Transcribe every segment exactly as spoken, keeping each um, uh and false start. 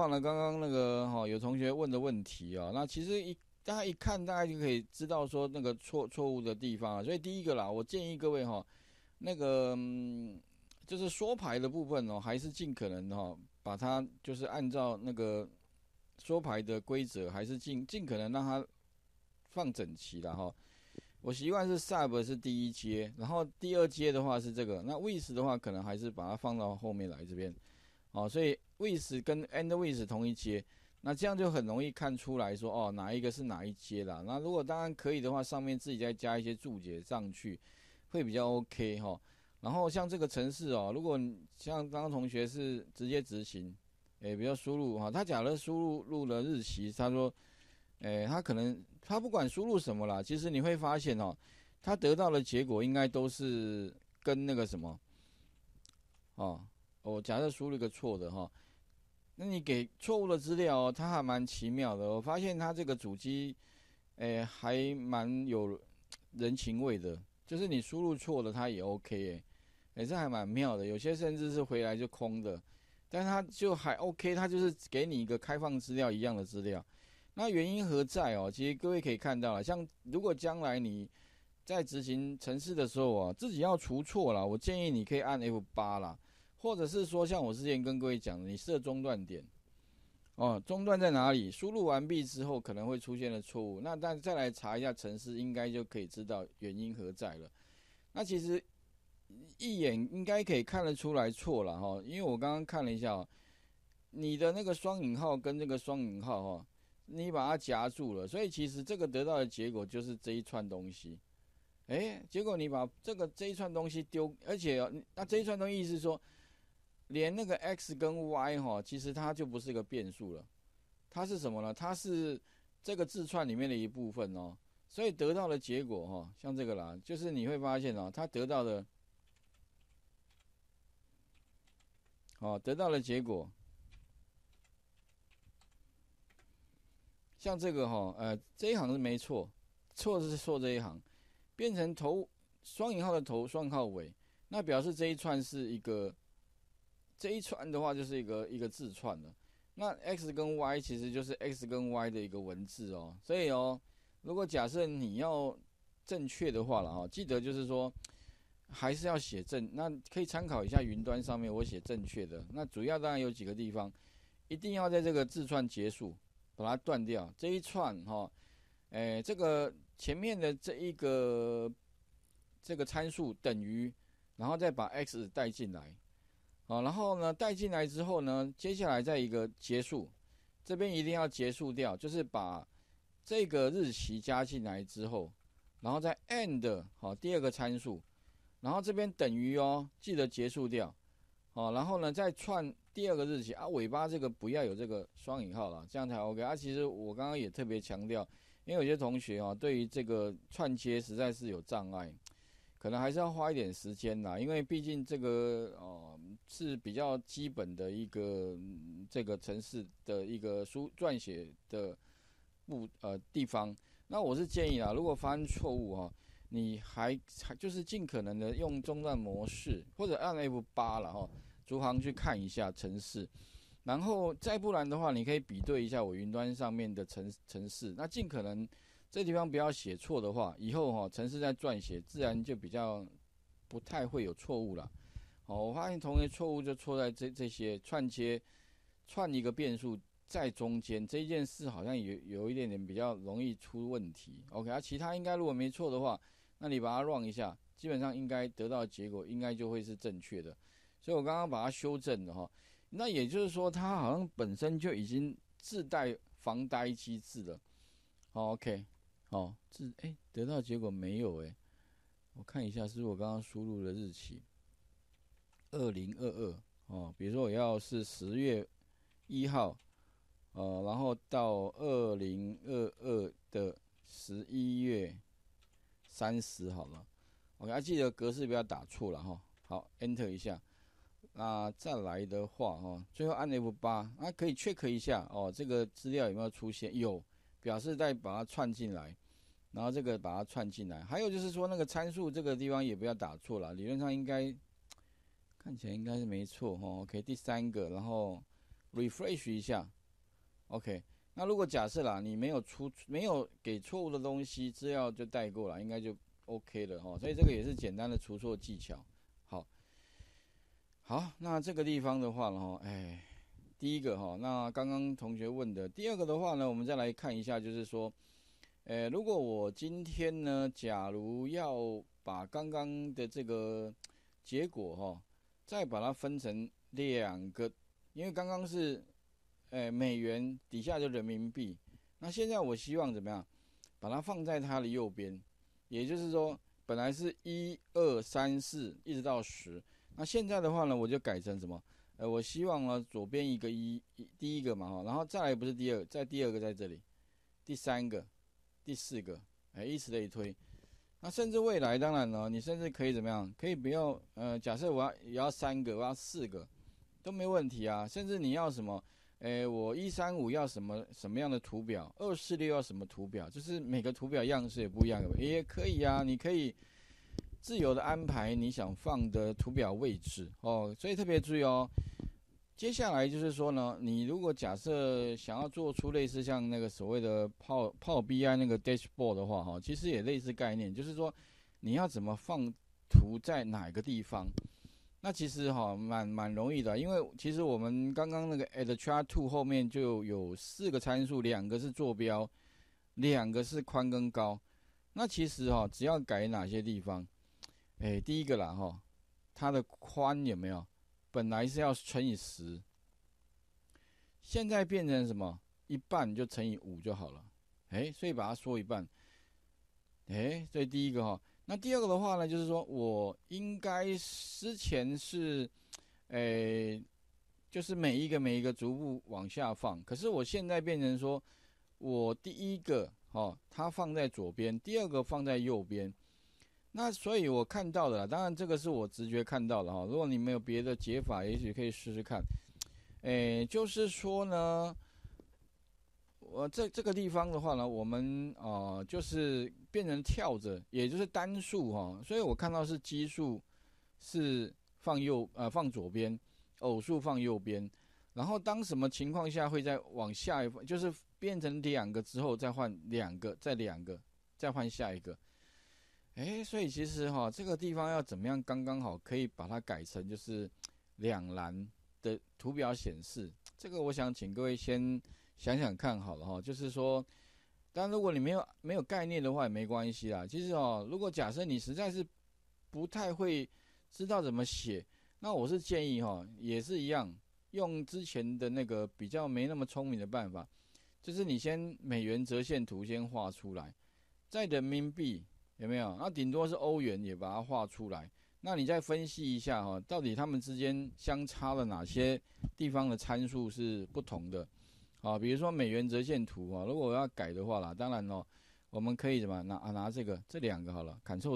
忘了刚刚那个哈、哦，有同学问的问题啊、哦，那其实一大家一看，大概就可以知道说那个错错误的地方啊。所以第一个啦，我建议各位哈、哦，那个嗯，就是缩排的部分哦，还是尽可能哈、哦，把它就是按照那个缩排的规则，还是尽尽可能让它放整齐了哈。我习惯是 sub 是第一阶，然后第二阶的话是这个，那 with 的话可能还是把它放到后面来这边。哦，所以 with 跟 and with 同一阶，那这样就很容易看出来说，哦，哪一个是哪一阶啦。那如果当然可以的话，上面自己再加一些注解上去，会比较 OK 哈、哦。然后像这个程式哦，如果像刚刚同学是直接执行，诶，比如输入哈，他假如输入入了日期，他说，诶，他可能他不管输入什么啦，其实你会发现哦，他得到的结果应该都是跟那个什么，哦，我假设输入一个错的哈。那你给错误的资料哦，它还蛮奇妙的。我发现它这个主机，诶，还蛮有人情味的。就是你输入错了，它也 OK 诶，诶，这还蛮妙的。有些甚至是回来就空的，但它就还 OK，它就是给你一个开放资料一样的资料。那原因何在哦？其实各位可以看到了，像如果将来你在执行程式的时候啊，自己要除错啦，我建议你可以按 F 八 啦，或者是说像我之前跟各位讲的，你设中断点。哦，中断在哪里？输入完毕之后可能会出现的错误，那但再来查一下程式，应该就可以知道原因何在了。那其实一眼应该可以看得出来错了哈，因为我刚刚看了一下哦，你的那个双引号跟这个双引号哈，你把它夹住了，所以其实这个得到的结果就是这一串东西。诶，结果你把这个这一串东西丢，而且哦那这一串东西是说，连那个 x 跟 y 哈，其实它就不是个变数了。它是什么呢？它是这个字串里面的一部分哦，所以得到的结果哈、哦，像这个啦，就是你会发现哦，它得到的哦，得到的结果，像这个哈、哦，呃，这一行是没错，错是错这一行，变成头双引号的头，双引号尾，那表示这一串是一个这一串的话就是一个一个字串了。那 x 跟 y 其实就是 x 跟 y 的一个文字哦，所以哦，如果假设你要正确的话了哈，记得就是说还是要写正，那可以参考一下云端上面我写正确的。那主要当然有几个地方，一定要在这个字串结束把它断掉，这一串哈，诶，这个前面的这一个这个参数等于，然后再把 x 带进来。好，然后呢带进来之后呢，接下来再一个结束，这边一定要结束掉，就是把这个日期加进来之后，然后再 and 好第二个参数，然后这边等于哦，记得结束掉，好，然后呢再串第二个日期啊，尾巴这个不要有这个双引号了，这样才 OK 啊。其实我刚刚也特别强调，因为有些同学啊对于这个串接实在是有障碍。可能还是要花一点时间啦，因为毕竟这个哦、呃、是比较基本的一个、嗯、这个城市的一个书撰写的部呃地方。那我是建议啦，如果发生错误哈，你还还就是尽可能的用中断模式或者按 F 八了哈，逐行去看一下程式，然后再不然的话，你可以比对一下我云端上面的程程式，那尽可能这地方不要写错的话，以后哈程式在撰写自然就比较不太会有错误了。好，我发现同学错误就错在这这些串接串一个变数在中间这件事，好像有有一点点比较容易出问题。OK，啊，其他应该如果没错的话，那你把它 run 一下，基本上应该得到的结果应该就会是正确的。所以我刚刚把它修正了哈。那也就是说，它好像本身就已经自带防呆机制了。好 OK，好，自哎、欸、得到结果没有哎、欸，我看一下是不是我刚刚输入的日期，二零二二哦，比如说我要是十月一号，呃，然后到二零二二的十一月三十好了。OK，啊，记得格式不要打错了哈。好，Enter 一下。那再来的话哈，最后按 F 八，那可以 check 一下哦，这个资料有没有出现？有，表示再把它串进来，然后这个把它串进来。还有就是说那个参数这个地方也不要打错了，理论上应该看起来应该是没错哈。OK，第三个，然后 refresh 一下 ，OK。那如果假设啦，你没有出没有给错误的东西，资料就带过了，应该就 OK 了哈。所以这个也是简单的除错技巧。好，好，那这个地方的话呢，哈，哎，第一个哈，那刚刚同学问的，第二个的话呢，我们再来看一下，就是说，呃，如果我今天呢，假如要把刚刚的这个结果哈，再把它分成两个，因为刚刚是呃美元底下就人民币，那现在我希望怎么样，把它放在它的右边，也就是说，本来是一二三四一直到十，那现在的话呢，我就改成什么？呃，我希望呢左边一个一，第一个嘛哈，然后再来不是第二，再第二个在这里，第三个。第四个，哎，以此类推。那甚至未来，当然呢，你甚至可以怎么样？可以不要，呃，假设我要也要三个，我要四个，都没问题啊。甚至你要什么，哎，我一三五要什么什么样的图表，二四六要什么图表，就是每个图表样式也不一样，也可以啊。你可以自由的安排你想放的图表位置哦。所以特别注意哦。接下来就是说呢，你如果假设想要做出类似像那个所谓的泡泡 B I 那个 dashboard 的话，哈，其实也类似概念，就是说你要怎么放图在哪个地方。那其实哈蛮蛮容易的，因为其实我们刚刚那个 add chart two 后面就有四个参数，两个是坐标，两个是宽跟高。那其实哈只要改哪些地方，哎，第一个啦哈，它的宽有没有？本来是要乘以十，现在变成什么？一半就乘以五就好了。哎，所以把它缩一半。哎，这第一个哈。那第二个的话呢，就是说我应该之前是，哎，就是每一个每一个逐步往下放。可是我现在变成说，我第一个哦，它放在左边，第二个放在右边。那所以我看到的啦，当然这个是我直觉看到的哈。如果你没有别的解法，也许可以试试看。诶，就是说呢，我这这个地方的话呢，我们呃就是变成跳着，也就是单数哈。所以我看到是奇数是放右呃放左边，偶数放右边。然后当什么情况下会再往下一放，就是变成两个之后再换两个，再两个，再换下一个。哎，所以其实哈，这个地方要怎么样刚刚好可以把它改成就是两栏的图表显示？这个我想请各位先想想看好了哈。就是说，当然如果你没有没有概念的话也没关系啦。其实哦，如果假设你实在是不太会知道怎么写，那我是建议哈，也是一样，用之前的那个比较没那么聪明的办法，就是你先美元折线图先画出来，在人民币。有没有？那顶多是欧元也把它画出来。那你再分析一下哈，到底它们之间相差了哪些地方的参数是不同的？啊，比如说美元折线图啊，如果我要改的话啦，当然哦，我们可以怎么拿啊拿这个这两个好了 ，Ctrl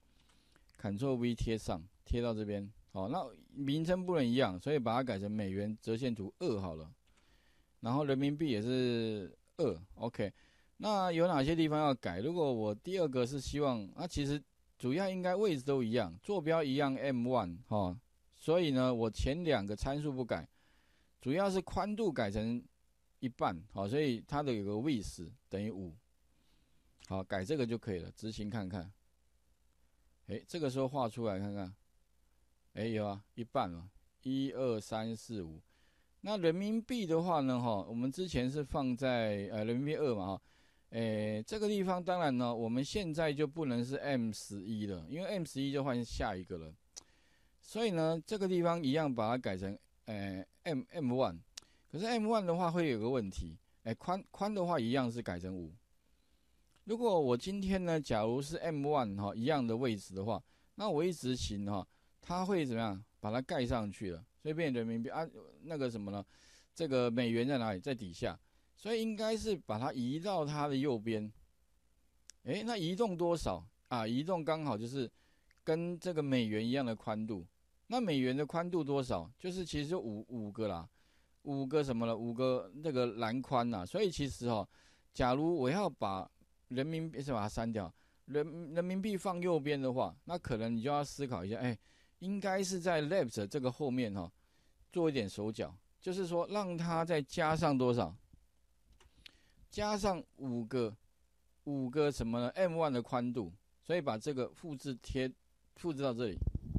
C，Ctrl V 贴上，贴到这边。好，那名称不能一样，所以把它改成美元折线图二好了。然后人民币也是二 ，OK。那有哪些地方要改？如果我第二个是希望，那、啊、其实主要应该位置都一样，坐标一样 M 一 哈，所以呢，我前两个参数不改，主要是宽度改成一半，好，所以它的有个 width 等于五，好，改这个就可以了，执行看看。哎，这个时候画出来看看，哎有啊，一半了，一二三四五。那人民币的话呢，哈，我们之前是放在呃人民币二嘛，哈。诶，这个地方当然呢，我们现在就不能是 M 十一 了，因为 M 十一 就换下一个了。所以呢，这个地方一样把它改成诶 M M 一。可是 M 一 的话会有个问题，诶，宽宽的话一样是改成五。如果我今天呢，假如是 M 一 哈一样的位置的话，那我一执行哈，它会怎么样？把它盖上去了，所以变成人民币啊，那个什么呢？这个美元在哪里？在底下。所以应该是把它移到它的右边，诶，那移动多少啊？移动刚好就是跟这个美元一样的宽度。那美元的宽度多少？就是其实就五五个啦，五个什么了？五个那个栏宽呐。所以其实哦，假如我要把人民币是把它删掉，人人民币放右边的话，那可能你就要思考一下，哎，应该是在 left 这个后面哈、哦，做一点手脚。 就是说让它再加上多少？加上五个五个什么呢 ？M 一 的宽度，所以把这个复制贴复制到这里，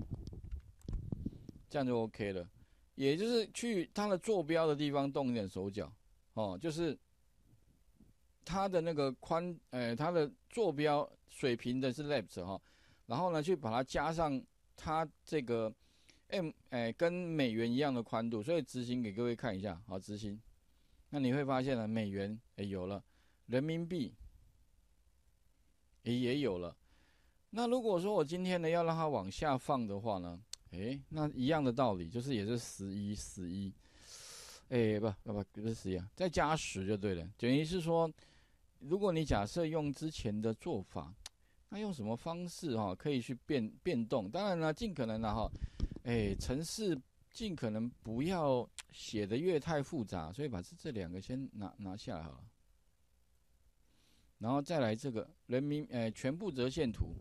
这样就 OK 了。也就是去它的坐标的地方动一点手脚，哦，就是它的那个宽，呃，它的坐标水平的是 left 哈、哦，然后呢去把它加上它这个 M， 哎，跟美元一样的宽度，所以执行给各位看一下，好，执行。那你会发现呢，美元哎有了，人民币也也有了。那如果说我今天呢要让它往下放的话呢，哎，那一样的道理，就是也是十一十一，哎不不不不是十一啊，再加十就对了。等于是说，如果你假设用之前的做法，那用什么方式哈、哦、可以去变变动？当然呢，尽可能的哈，哎，程式尽可能不要写的越太复杂，所以把这这两个先拿拿下来好了。然后再来这个人民呃全部折线图，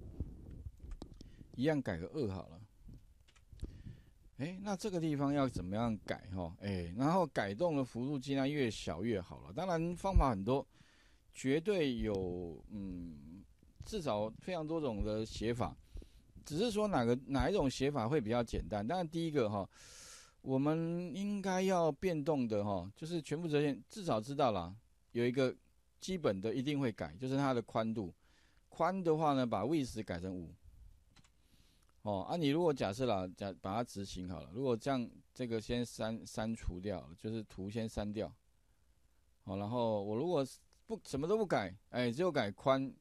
一样改个二好了。哎，那这个地方要怎么样改哈？哎，然后改动的幅度尽量越小越好了。当然方法很多，绝对有嗯至少非常多种的写法，只是说哪个哪一种写法会比较简单。当然第一个哈，我们应该要变动的哈，就是全部折线，至少知道啦，有一个基本的一定会改，就是它的宽度。宽的话呢，把 width 改成五。哦，啊，你如果假设啦，假把它执行好了，如果这样，这个先删删除掉，就是图先删掉。好，然后我如果不什么都不改，哎，只有改宽，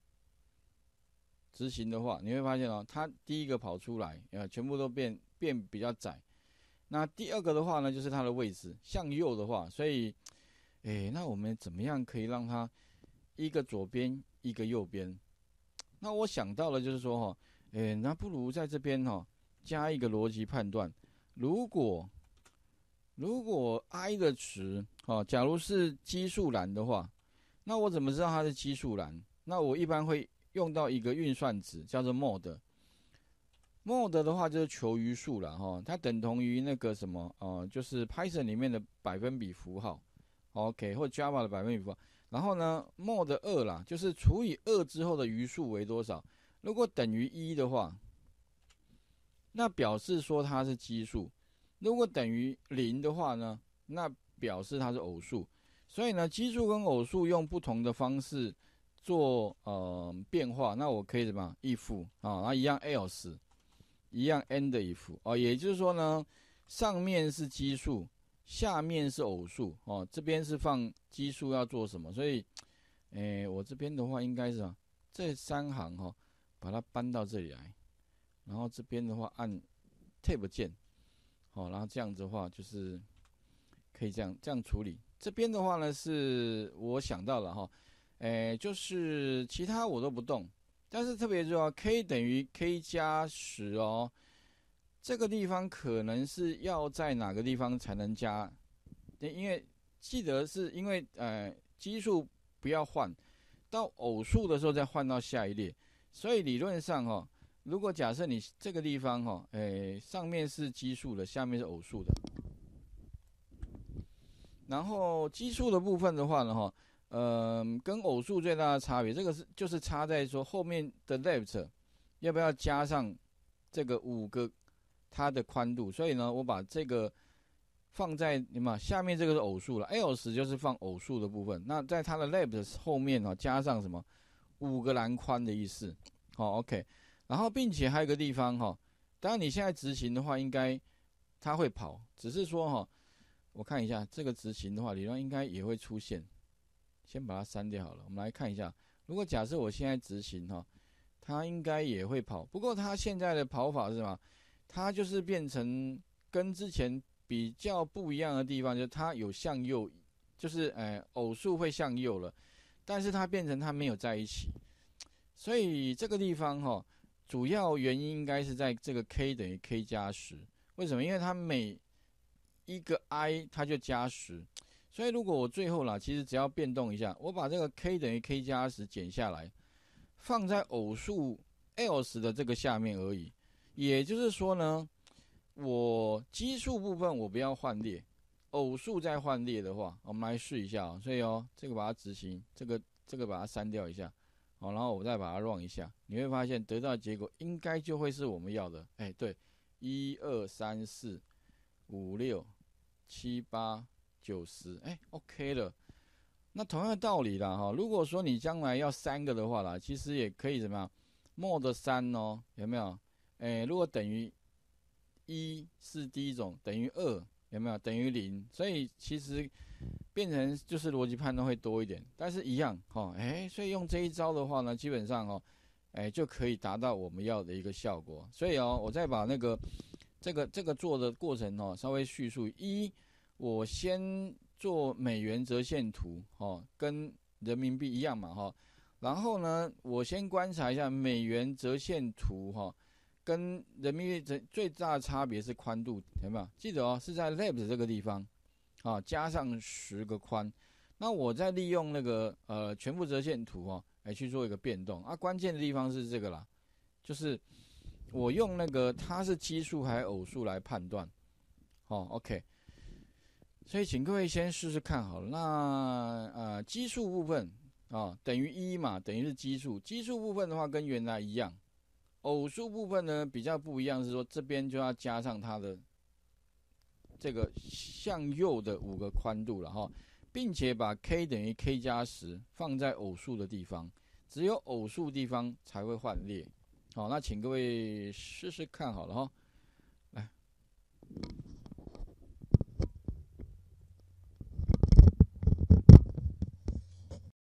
执行的话，你会发现哦，它第一个跑出来，呃，全部都变变比较窄。那第二个的话呢，就是它的位置向右的话，所以，哎，那我们怎么样可以让它一个左边，一个右边？那我想到了，就是说哈。诶，那不如在这边哈、哦、加一个逻辑判断。如果如果 i 的值哦，假如是奇数栏的话，那我怎么知道它是奇数栏？那我一般会用到一个运算值，叫做 mod。mod 的话就是求余数了哈、哦，它等同于那个什么哦、呃，就是 Python 里面的百分比符号 ，OK， 或 Java 的百分比符号。然后呢 ，mod 二啦，就是除以二之后的余数为多少？如果等于一的话，那表示说它是奇数；如果等于零的话呢，那表示它是偶数。所以呢，奇数跟偶数用不同的方式做呃变化。那我可以怎么 if 啊，然后一样 else， 一样 end if 哦，也就是说呢，上面是奇数，下面是偶数哦。这边是放奇数要做什么？所以，诶，我这边的话应该是啊，这三行哈、哦。把它搬到这里来，然后这边的话按 Tab 键，好，然后这样子的话就是可以这样这样处理。这边的话呢是我想到了哈，诶，就是其他我都不动，但是特别重要 ，k 等于 k 加十哦，这个地方可能是要在哪个地方才能加？因为记得是因为呃奇数不要换，到偶数的时候再换到下一列。所以理论上哈、哦，如果假设你这个地方哈、哦，诶，上面是奇数的，下面是偶数的，然后奇数的部分的话呢哈，呃，跟偶数最大的差别，这个是就是差在说后面的 left 要不要加上这个五个它的宽度，所以呢，我把这个放在你们下面这个是偶数了 ，else 就是放偶数的部分，那在它的 left 后面哦加上什么？五个栏宽的意思，好、哦、，OK， 然后并且还有一个地方哈、哦，当然你现在执行的话，应该它会跑，只是说哈、哦，我看一下这个执行的话，理论应该也会出现，先把它删掉好了。我们来看一下，如果假设我现在执行哈、哦，它应该也会跑，不过它现在的跑法是什么？它就是变成跟之前比较不一样的地方，就是它有向右，就是呃偶数会向右了。但是它变成它没有在一起，所以这个地方哈、哦，主要原因应该是在这个 k 等于 k 加十。为什么？因为它每一个 i 它就加十，所以如果我最后啦，其实只要变动一下，我把这个 k 等于 k 加十减下来，放在偶数 else 的这个下面而已。也就是说呢，我奇数部分我不要换列， 偶数再换列的话，我们来试一下哦。所以哦，这个把它执行，这个这个把它删掉一下，好，然后我再把它 run 一下，你会发现得到的结果应该就会是我们要的。哎，对，一二三四五六七八九十，哎 ，OK 了。那同样的道理啦，哈，如果说你将来要三个的话啦，其实也可以怎么样 ？mod 三哦，有没有？哎，如果等于一是第一种，等于二有没有？等于零，所以其实变成就是逻辑判断会多一点，但是一样哈，哎，所以用这一招的话呢，基本上哦，哎就可以达到我们要的一个效果。所以哦，我再把那个这个这个做的过程哦，稍微叙述一，我先做美元折线图哦，跟人民币一样嘛哈，然后呢，我先观察一下美元折线图哈。跟人民币最大的差别是宽度，有没有？记得哦，是在 labs 这个地方，啊，加上十个宽。那我再利用那个呃全部折线图哦，来去做一个变动。啊，关键的地方是这个啦，就是我用那个它是奇数还是偶数来判断。哦 ，OK。所以请各位先试试看好了。那呃奇数部分啊等于一嘛，等于是奇数。奇数部分的话跟原来一样。偶数部分呢比较不一样，是说这边就要加上它的这个向右的五个宽度了哈，并且把 k 等于 k 加十放在偶数的地方，只有偶数地方才会换列。好，那请各位试试看好了哈。